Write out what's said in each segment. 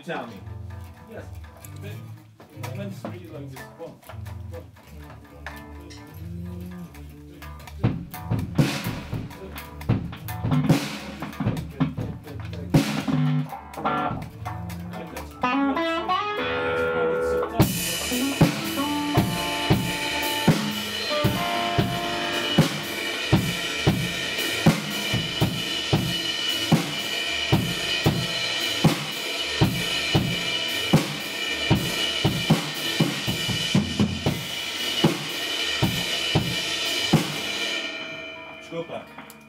tell me. Yes. I meant to read it like this. One. Desculpa.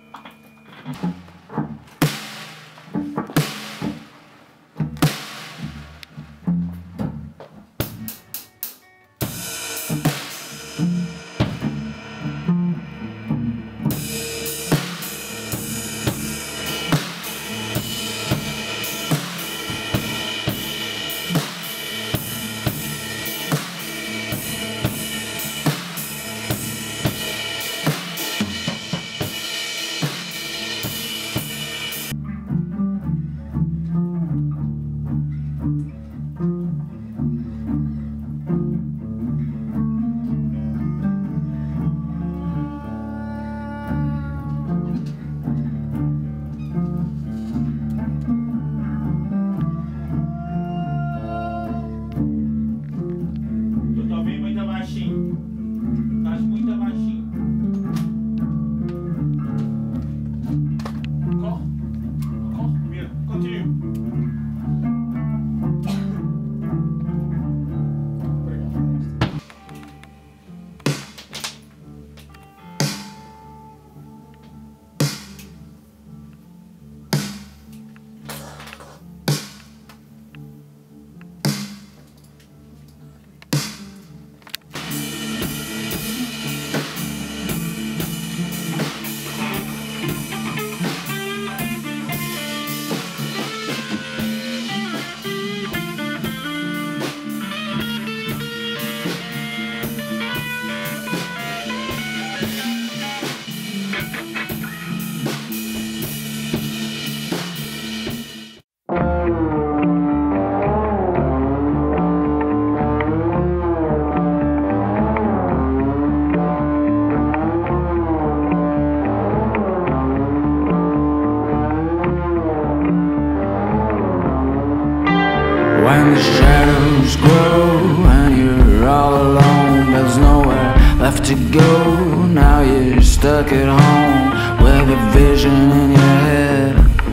When the shadows grow and you're all alone, there's nowhere left to go. Now you're stuck at home with a vision in your head,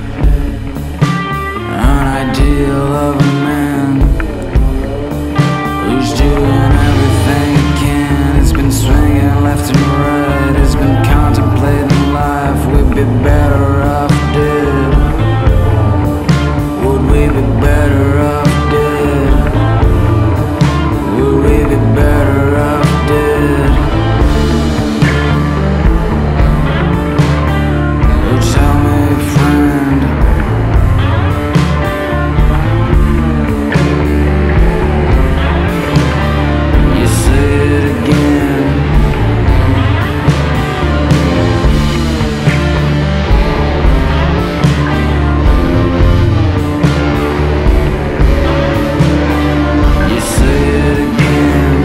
an ideal of a man who's doing everything he can. He's been swinging left and right, he's been contemplating life. We'd be better off dead. Would we be better off dead? Would we be better off dead? Oh, tell me, friend. You say it again. You say it again.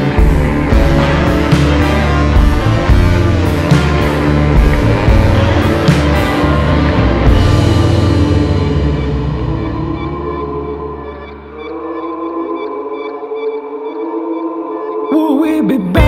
Will we be back?